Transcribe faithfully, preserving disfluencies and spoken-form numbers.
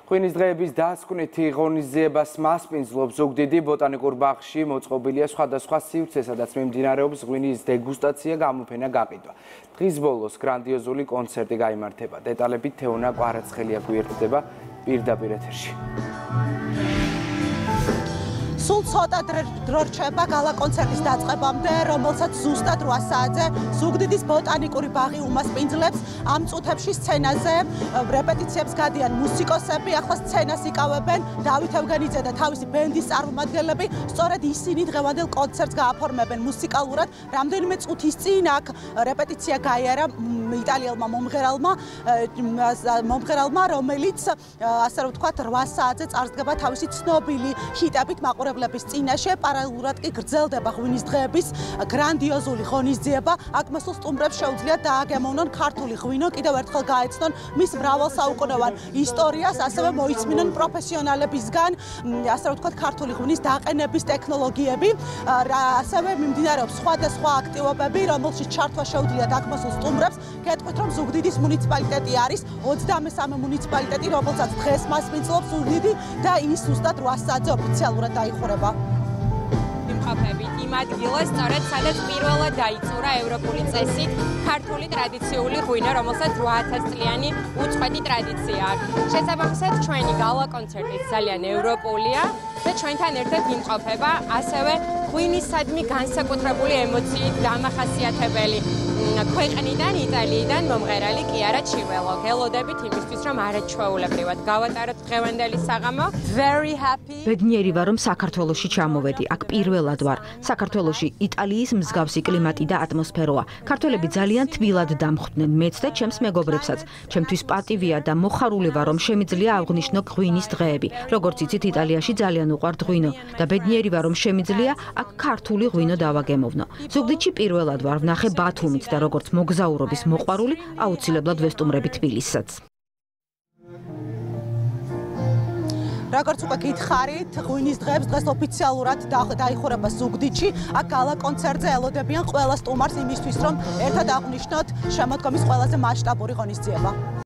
ღვინის დღეების დასკვნითი ღონისძიებას მასპინძლობს ზუგდიდი ბოტანიკურ ბაღში მოწყობილია სხვადასხვა სივრცე, სადაც მიმდინარეობს ღვინის დეგუსტაცია, გამოფენა, გაყიდვა. დღის ბოლოს გრანდიოზული კონცერტი გაიმართება. დეტალებით თეონა კვარაცხელია გვერდდება პირდაპირ ეთერში. Სულ ცოტა დრო რჩება გალა კონცერტის დაწყებამდე, რომელსაც ზუსტად რვა საათზე ზუგდიდის ბოტანიკური ბაღი უმასპინძლებს. ამ წუთებში სცენაზე რეპეტიციებს გადიან მუსიკოსები, ახლა სცენას იკავებენ დავით ევგენიძე და თავისი ბენდის წარმომადგენლები. სწორედ ისინი დღევანდელ კონცერტს გააფორმებენ მუსიკალურად. რამდენიმე წუთის წინ აქ რეპეტიცია გაიარა იტალიელმა მომღერალმა, მომღერალმა, რომელიც ასე რომ ვთქვათ, რვა საათზე წარსდგება თავისი ცნობილი ჰიტებით მაყურებლების წინაშე. პარალელურად კი გრძელდება ღვინის დღეების გრანდიოზული ღონისძიება. აქ მოსულ სტუმრებს შეუძლიათ დააგემოვნონ ქართული ღვინო, კიდევ ერთხელ გაეცნონ მის მრავალსაუკუნოვან ისტორიას, ასევე მოისმინონ პროფესიონალებისგან, ასე რომ ვთქვათ, ქართული ღვინის დაყენების ტექნოლოგიები. ასევე მიმდინარეობს სხვადასხვა აქტივობები, რომელშიც ჩართვა შეუძლიათ აქ მოსულ სტუმრებს. გეტყვით, რომ ზუგდიდის მუნიციპალიტეტი არის ოცდამესამე მუნიციპალიტეტი, რომელსაც დღეს მასპინძლობს ზუგდიდი და ის ზუსტად რვა საათზე ოფიციალურად დაიხურება. იმყოფებით იმ ადგილას, სწორედ სადაც პირველად დაიწურა ევროპული წესით ქართული ტრადიციული ღვინო, რომელსაც რვა ათას წლიანი უწყვეტი ტრადიცია აქვს. შესაბამისად, ჩვენი გალა კონცერტიც ძალიან ევროპულია და ჩვენთან ერთად იმყოფება ასევე ღვინისადმი განსაკუთრებული ემოციით დამახასიათებელი ქვეყნიდან, იტალიიდან მომღერალი კიარა ჩიველო. გელოდებით იმისთვის, რომ არაჩვეულებრივად გავატაროთ დღევანდელი საღამო. Very happy. ბედნიერი ვარ, რომ საქართველოში ჩამოვედი. აქ პირველად ვარ. საქართველოში იტალიის მსგავსი კლიმატი და ატმოსფეროა. ქართველები ძალიან თბილად დამხვდნენ მეც და ჩემს მეგობრებსაც. ჩემთვის პატივია და მოხარული ვარ, რომ შემიძლია აღვნიშნო ღვინის დღეები. როგორც იცით, იტალიაში ძალიან უყვართ ღვინო და ბედნიერი ვარ, რომ შემიძლია აქ ქართული ღვინო დავაგემოვნო. ზუგდიდში პირველად ვარ, ვნახე ბათუმით და როგორც მოგზაურობის მოყვარული, აუცილებლად ვესტუმრები თბილისსაც. Როგორც უკვე გითხარით, ღვინის დღეებს დღეს ოფიციალურად დაიხურება ზუგდიდში. აქ გალა კონცერტზე ელოდებიან ყველა სტუმარს იმისთვის, რომ ერთად აღვნიშნოთ შემოდგომის ყველაზე მასშტაბური ღონისძიება.